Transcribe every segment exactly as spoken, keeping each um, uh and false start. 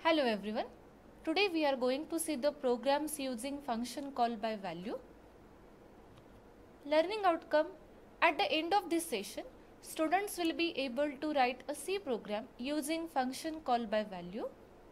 Hello everyone. Today we are going to see the programs using function call by value. Learning outcome. At the end of this session, students will be able to write a C program using function call by value.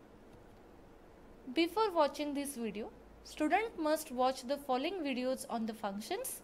Before watching this video, student must watch the following videos on the functions.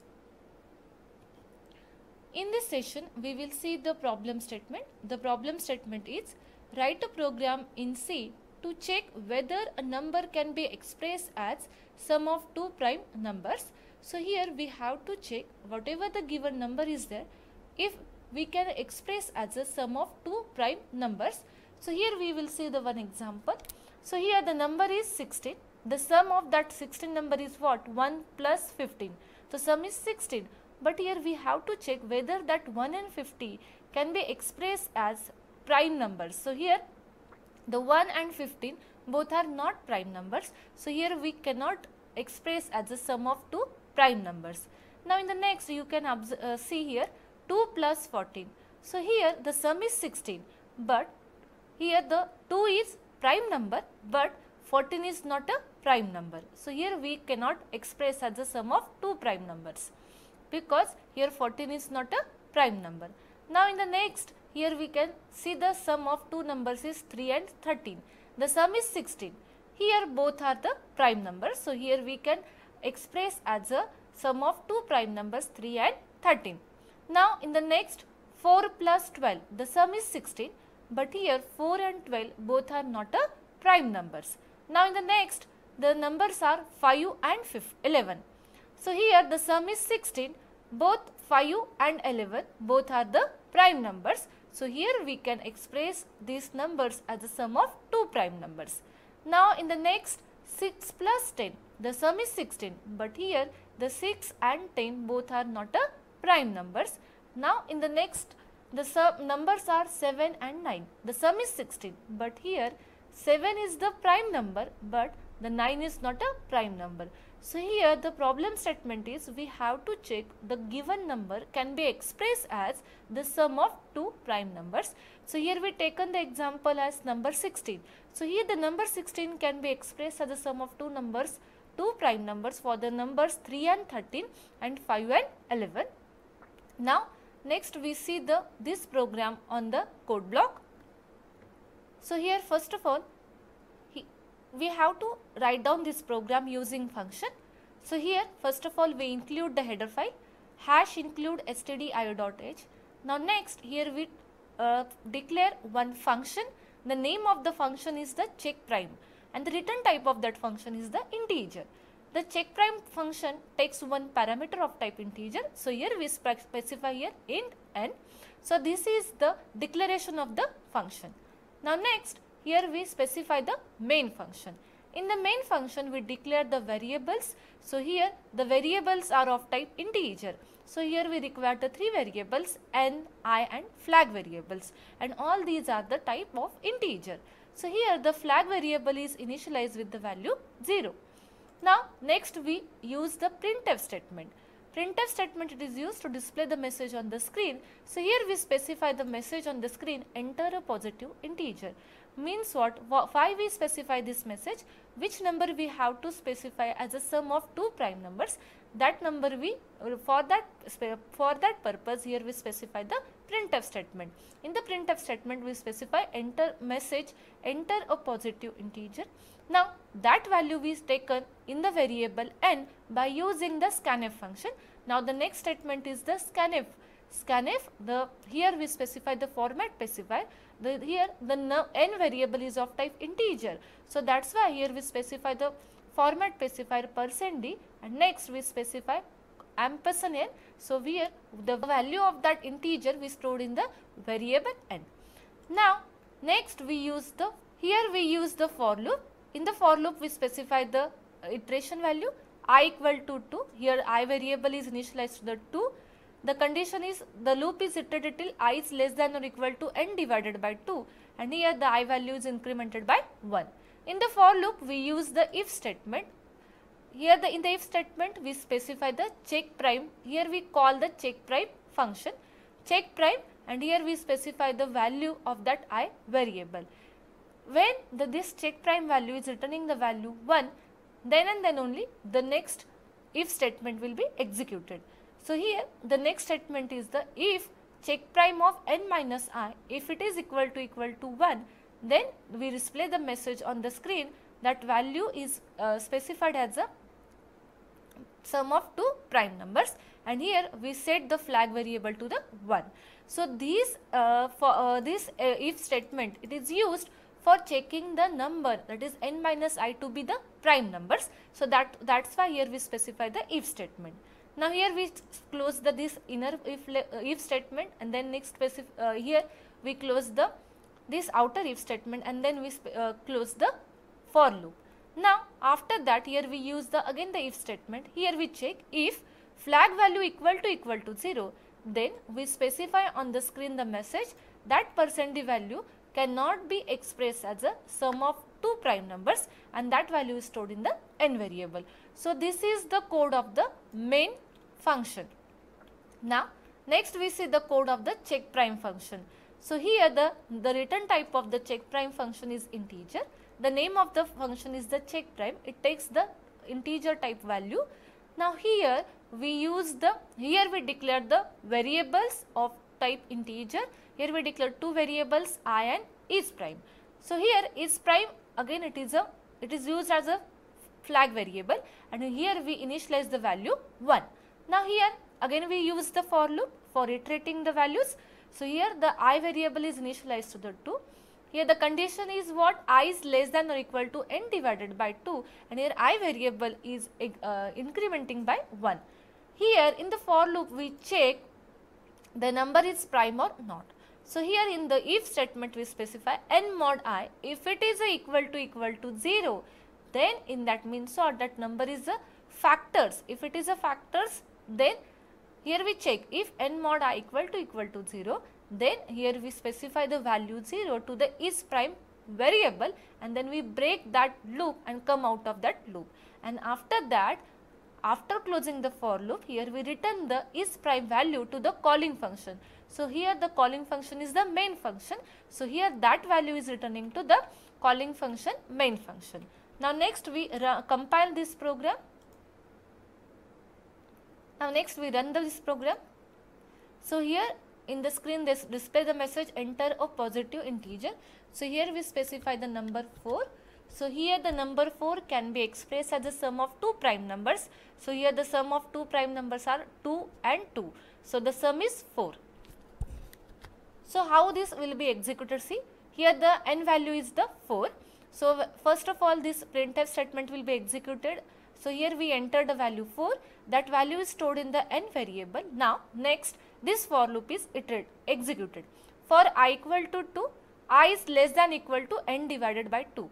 In this session, we will see the problem statement. The problem statement is write a program in C to check whether a number can be expressed as sum of two prime numbers. So here we have to check whatever the given number is there, if we can express as a sum of two prime numbers. So here we will see the one example. So here the number is sixteen. The sum of that sixteen number is what? one plus fifteen. So sum is sixteen. But here we have to check whether that one and fifty can be expressed as prime numbers. So here the one and fifteen both are not prime numbers. So here we cannot express as a sum of two prime numbers. Now in the next you can uh, see here two plus fourteen. So here the sum is sixteen, but here the two is prime number but fourteen is not a prime number. So here we cannot express as a sum of two prime numbers, because here fourteen is not a prime number. Now in the next, here we can see the sum of two numbers is three and thirteen. The sum is sixteen. Here both are the prime numbers. So here we can express as a sum of two prime numbers three and thirteen. Now in the next, four plus twelve. The sum is sixteen, but here four and twelve both are not a prime numbers. Now in the next, the numbers are five and eleven. So here the sum is sixteen. Both five and eleven both are the prime numbers. So here we can express these numbers as a sum of two prime numbers. Now in the next, six plus ten. The sum is sixteen, but here the six and ten both are not a prime numbers. Now in the next, the sum numbers are seven and nine. The sum is sixteen, but here seven is the prime number but the nine is not a prime number. So here the problem statement is we have to check the given number can be expressed as the sum of two prime numbers. So here we taken the example as number sixteen. So here the number sixteen can be expressed as the sum of two numbers, two prime numbers for the numbers three and thirteen and five and eleven. Now next we see the this program on the code block. So here first of all, we have to write down this program using function. So here first of all we include the header file, hash include stdio.h. Now next here we uh, declare one function. The name of the function is the check prime and the return type of that function is the integer. The check prime function takes one parameter of type integer. So here we specify here int n. So this is the declaration of the function. Now next, here we specify the main function. In the main function we declare the variables. So here the variables are of type integer. So here we require the three variables n, I and flag variables, and all these are the type of integer. So here the flag variable is initialized with the value zero. Now next we use the printf statement. Printf statement it is used to display the message on the screen. So here we specify the message on the screen, enter a positive integer. Means what? Why we specify this message? Which number we have to specify as a sum of two prime numbers? That number we, for that for that purpose here we specify the printf statement. In the printf statement we specify enter message, enter a positive integer. Now that value is taken in the variable n by using the scanf function. Now the next statement is the scanf. Scanf, the here we specify the format specifier. The here the n variable is of type integer. So that's why here we specify the format specifier percent d, and next we specify ampersand n. So here the value of that integer we stored in the variable n. Now next we use the here we use the for loop. In the for loop we specify the iteration value I equal to two. Here I variable is initialized to the two. The condition is the loop is iterated till I is less than or equal to n divided by two, and here the I value is incremented by one. In the for loop we use the if statement. Here the in the if statement we specify the check prime. Here we call the check prime function, check prime, and here we specify the value of that I variable. when the, this check prime value is returning the value one, then and then only the next if statement will be executed. So here the next statement is the if check prime of n minus I, if it is equal to equal to one, then we display the message on the screen that value is uh, specified as a sum of two prime numbers, and here we set the flag variable to the one. So these uh, for uh, this uh, if statement, it is used for checking the number, that is n minus I, to be the prime numbers. So that that's why here we specify the if statement. Now here we close the this inner if uh, if statement, and then next specific uh, here we close the this outer if statement, and then we uh, close the for loop. Now after that here we use the again the if statement. Here we check if flag value equal to equal to zero, then we specify on the screen the message that percent d value cannot be expressed as a sum of two prime numbers, and that value is stored in the n variable. So this is the code of the main function. Now next we see the code of the check prime function. So here the, the return type of the check prime function is integer. The name of the function is the check prime. It takes the integer type value. Now here we use the, here we declare the variables of type integer. Here we declare two variables I and is prime. So here is prime, again it is a, it is used as a flag variable, and here we initialize the value one. Now here again we use the for loop for iterating the values. So here the I variable is initialized to the two. Here the condition is what? I is less than or equal to n divided by two, and here I variable is uh, incrementing by one. Here in the for loop we check the number is prime or not. So here in the if statement we specify n mod I, if it is equal to equal to zero, then in that means or that number is a factors. If it is a factors, then here we check if n mod I equal to equal to zero, then here we specify the value zero to the is prime variable, and then we break that loop and come out of that loop. And after that, after closing the for loop, here we return the is prime value to the calling function. So here the calling function is the main function. So here that value is returning to the calling function main function. Now next we compile this program. Now next we run this program. So here in the screen this display the message enter a positive integer. So here we specify the number four. So here the number four can be expressed as a sum of two prime numbers. So here the sum of two prime numbers are two and two. So the sum is four. So how this will be executed? See, here the n value is the four. So first of all this printf statement will be executed. So here we enter the value four. That value is stored in the n variable. Now next this for loop is iterate, executed. For I equal to two, I is less than equal to n divided by two.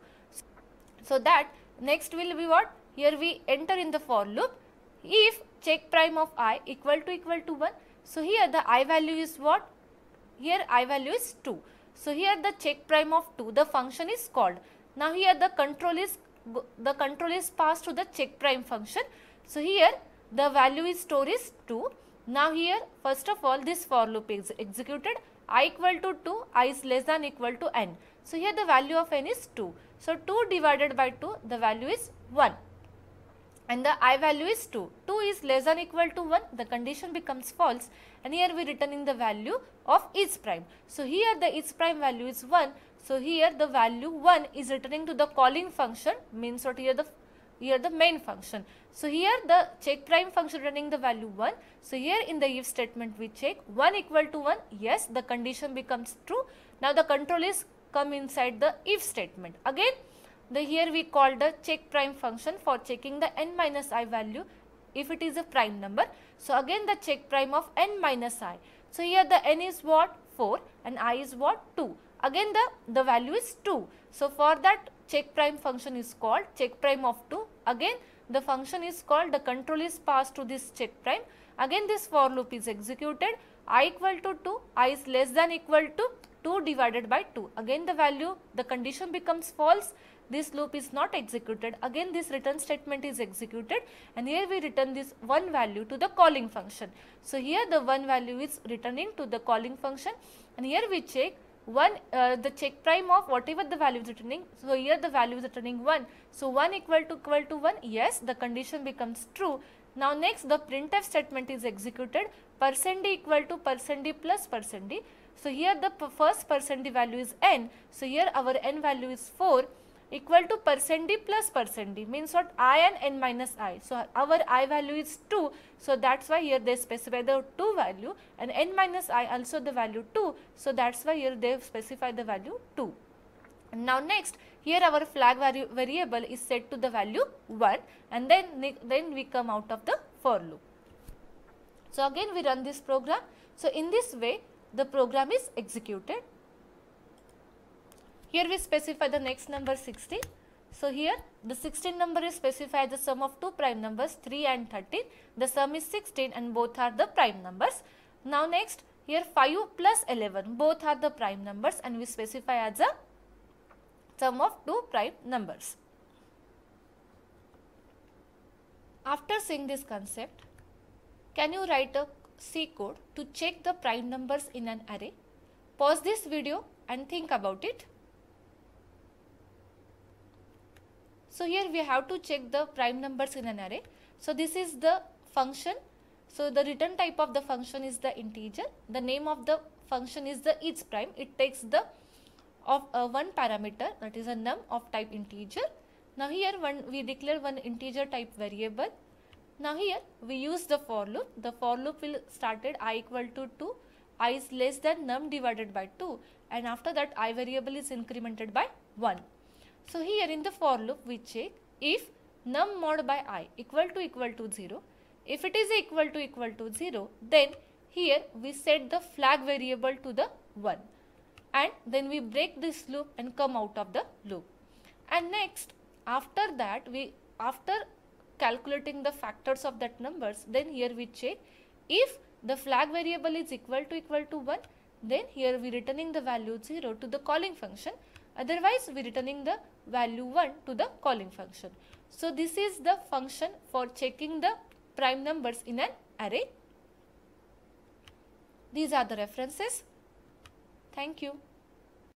So that next will be what? Here we enter in the for loop if check prime of I equal to equal to one. So here the I value is what? Here I value is two. So here the check prime of two, the function is called. Now here the control is the control is passed to the check prime function. So here the value is stored is two. Now here first of all this for loop is executed. I equal to two, I is less than equal to n. So here the value of n is two. So two divided by two, the value is one, and the I value is two. two is less than equal to one, the condition becomes false, and here we returning the value of is prime. So here the is prime value is one. So here the value one is returning to the calling function, means what? Here the here the main function. So here the check prime function returning the value one. So here in the if statement we check one equal to one, yes, the condition becomes true. Now the control is come inside the if statement. Again the here we call the check prime function for checking the n minus I value if it is a prime number. So again the check prime of n minus I. So here the n is what? four, and I is what? two. Again the, the value is two. So for that check prime function is called check prime of two. Again the function is called, the control is passed to this check prime. Again this for loop is executed. I equal to two, I is less than equal to two divided by two. Again the value, the condition becomes false. This loop is not executed. Again this return statement is executed, and here we return this one value to the calling function. So here the one value is returning to the calling function, and here we check one uh, the check prime of whatever the value is returning. So here the value is returning one. So one equal to equal to one. Yes, the condition becomes true. Now next the printf statement is executed. Percent d equal to percent d plus percent d. So here the first percent d value is n. So here our n value is four equal to percent d plus percent d, means what? I and n minus I. So our I value is two. So that's why here they specify the two value, and n minus I also the value two. So that's why here they specify the value two. Now next, here our flag vari variable is set to the value one, and then, then we come out of the for loop. So again we run this program. So in this way the program is executed. Here we specify the next number sixteen. So here the sixteen number is specified the sum of two prime numbers three and thirteen. The sum is sixteen and both are the prime numbers. Now next, here five plus eleven, both are the prime numbers, and we specify as a sum of two prime numbers. After seeing this concept, can you write a C code to check the prime numbers in an array? Pause this video and think about it. So here we have to check the prime numbers in an array. So this is the function. So the return type of the function is the integer. The name of the function is the each prime. It takes the of uh, one parameter, that is a num of type integer. Now here one we declare one integer type variable. Now here we use the for loop. The for loop will started I equal to two, I is less than num divided by two, and after that I variable is incremented by one. So here in the for loop we check if num mod by I equal to equal to zero. If it is equal to equal to zero, then here we set the flag variable to the one, and then we break this loop and come out of the loop. And next, after that we after calculating the factors of that numbers, then here we check if the flag variable is equal to equal to one, then here we returning the value zero to the calling function. Otherwise, we returning the value one to the calling function. So this is the function for checking the prime numbers in an array. These are the references. Thank you.